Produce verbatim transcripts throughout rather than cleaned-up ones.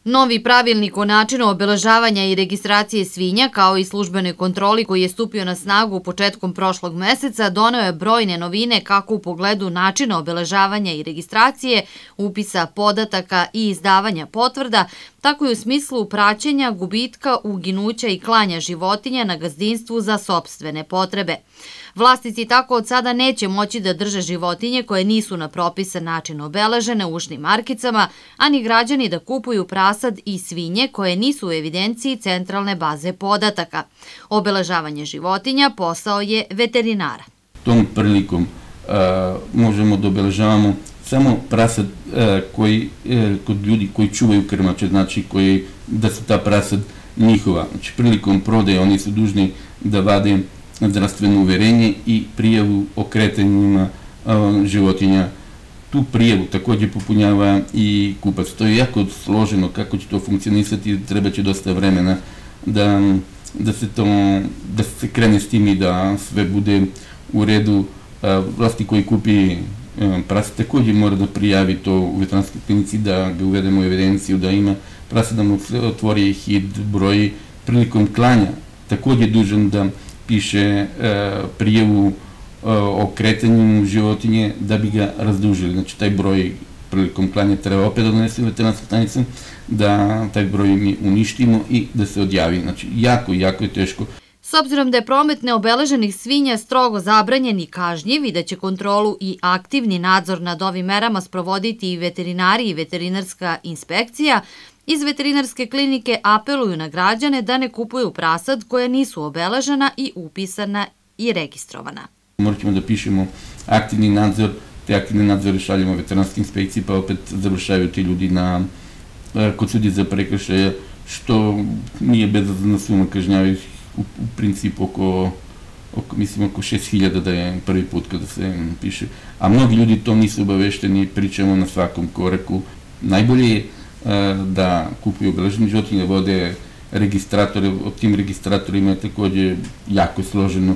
Novi pravilnik o načinu obeležavanja i registracije svinja, kao i službenoj kontroli koji je stupio na snagu početkom prošlog meseca, doneo je brojne novine kako u pogledu načina obeležavanja i registracije, upisa podataka i izdavanja potvrda, tako i u smislu praćenja gubitka, uginuća i klanja životinja na gazdinstvu za sopstvene potrebe. Vlasnici tako od sada neće moći da drže životinje koje nisu na propisan način obeležene ušnim markicama, a ni građani da kupuju prasad i svinje koje nisu u evidenciji centralne baze podataka. Obeležavanje životinja posao je veterinara. Tom prilikom možemo da obeležavamo samo prasad koji, kod ljudi koji čuvaju krmače, znači koji, da su ta prasad njihova. Znači prilikom prodaje oni su dužni da vade zdravstveno uverenje i prijavu o kretanjima životinja. Tu prijavu također popunjava i kupac. To je jako složeno kako će to funkcionisati, treba će dosta vremena da, da, se to, da se krene s tim i da sve bude u redu. Vlasnik koji kupi prasad također mora da prijavi to u veterinarskoj klinici, da ga uvedemo u evidenciju, da ima prasad, da mu otvori H I D broj. Prilikom klanja također dužan da piše prijavu o kretanju životinje da bi ga razdužili. Znači taj broj prilikom klanja treba opet da donese u veterinarsku stanicu, da taj broj mi uništimo i da se odjavi. Znači jako, jako je teško. S obzirom da je promet neobeleženih svinja strogo zabranjen i kažnjiv i da će kontrolu i aktivni nadzor nad ovim merama sprovoditi i veterinari i veterinarska inspekcija, iz veterinarske klinike apeluju na građane da ne kupuju prasad koja nisu obeležena i upisana i registrovana. Morat ćemo da pišemo aktivni nadzor, te aktivni nadzore šaljemo veterinarske inspekcije, pa opet završavaju ti ljudi na, kod sudije za prekršaje, što nije bezazlena suma, kažnjavaju u, u principu oko, oko, mislim, oko šest hiljada da je prvi put kada se piše. A mnogi ljudi to nisu obavešteni, pričamo na svakom koraku. Najbolje je da kupuju obeležene životinje, da vode registratore, o tim registratorima je također jako složeno.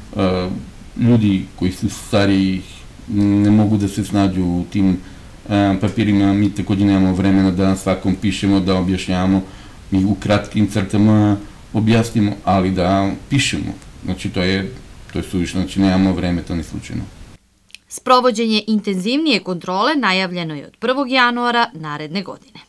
Ljudi koji su stariji ne mogu da se snađu u tim papirima, mi također nemamo vremena da svakom pišemo, da objašnjavamo, mi u kratkim crtama objasnimo, ali da pišemo. Znači to je, to je suvišno, znači nemamo vreme, to ne slučajno. Sprovođenje intenzivnije kontrole najavljeno je od prvog januara naredne godine.